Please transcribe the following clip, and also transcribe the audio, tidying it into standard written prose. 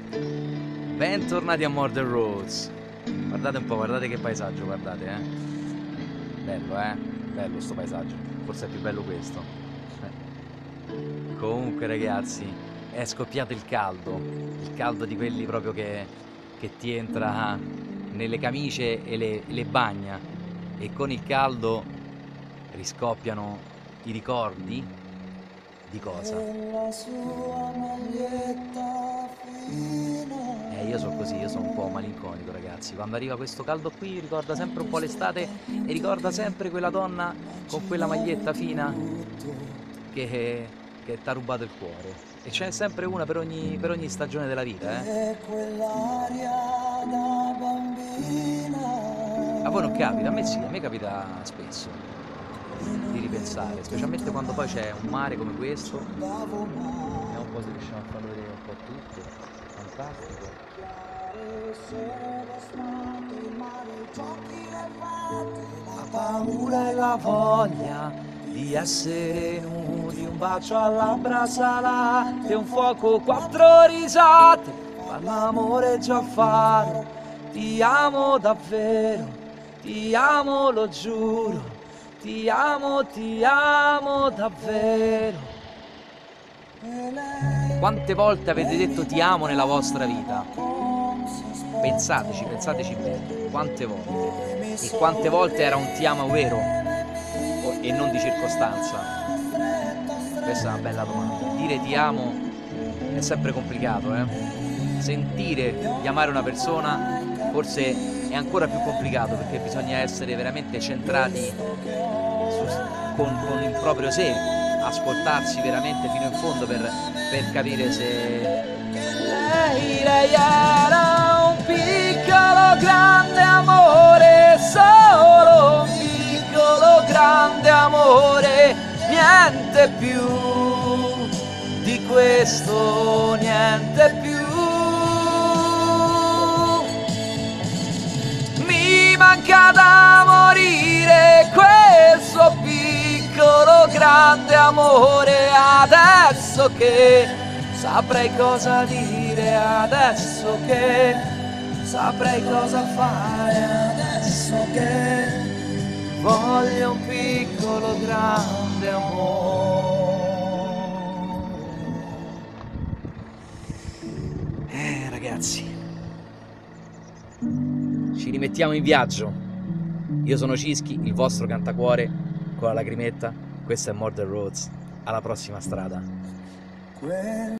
Bentornati a Murder Roads. Guardate un po', guardate che paesaggio, guardate, Bello, bello sto paesaggio. Forse è più bello questo. Comunque, ragazzi, è scoppiato il caldo. Il caldo di quelli proprio che ti entra nelle camicie e le bagna. E con il caldo riscoppiano i ricordi di cosa? Io sono così, io sono un po' malinconico, ragazzi. Quando arriva questo caldo qui ricorda sempre un po' l'estate e ricorda sempre quella donna con quella maglietta fina che t'ha rubato il cuore. E ce n'è sempre una per ogni stagione della vita, A voi non capita? A me sì, a me capita spesso di ripensare, specialmente quando poi c'è un mare come questo. Vediamo un po' se riusciamo a farlo vedere un po' tutto. Fantastico. La paura e la voglia di essere nudi, un bacio alla labbra salate, un fuoco, 4 risate, fa l'amore già fare. Ti amo davvero, ti amo, lo giuro, ti amo davvero. Quante volte avete detto ti amo nella vostra vita? Pensateci bene, quante volte? E quante volte era un ti amo vero e non di circostanza? Questa è una bella domanda. Dire ti amo è sempre complicato, Sentire di amare una persona forse è ancora più complicato, perché bisogna essere veramente centrati con il proprio sé, ascoltarsi veramente fino in fondo per capire se lei era un piccolo grande amore, solo un piccolo grande amore, niente più di questo, niente più. Mi manca da morire quel suo piccolo grande amore, adesso che saprei cosa dire, adesso che saprei cosa fare, adesso che voglio un piccolo grande amore. Ragazzi, ci rimettiamo in viaggio. Io sono Cischi, il vostro cantacuore con la lagrimetta. Questo è Murder Roads. Alla prossima strada.